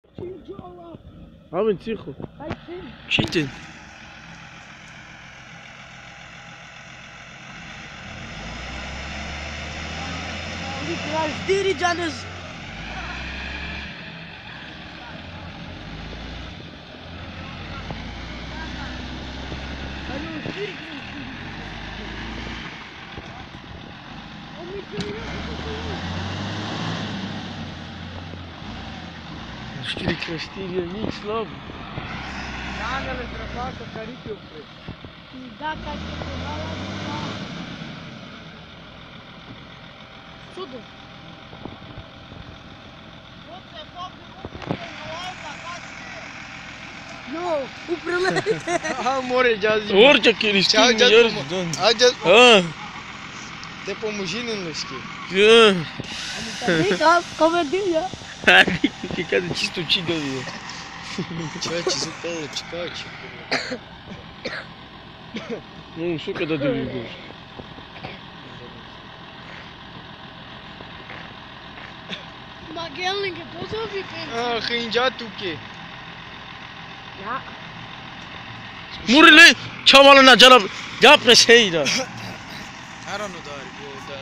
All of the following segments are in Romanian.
Авен тихо. Ай, сын. Читин. Diri canız. Știi creștinii, nici slab. Ianele trăfacă caripiu pre. Da, ca și cumva. Sudul. Nu, uprele. Aha, more jazi. Orice creștin, iar Aja te pomujini nu știi. Da, comedie. Ti cade čisto čidovi. Čači su polo čikači. Nu, što kada da vidiš. Magelnică, poți să fii pe... Ah, hângeatu che. Da. Murile, çamalına canım. Yapma şey da. Arano dar, bu da.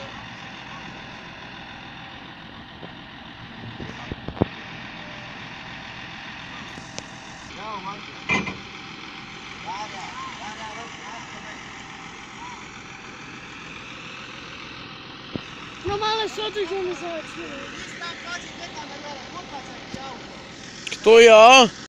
Normală sotul și omul să... Kto ja?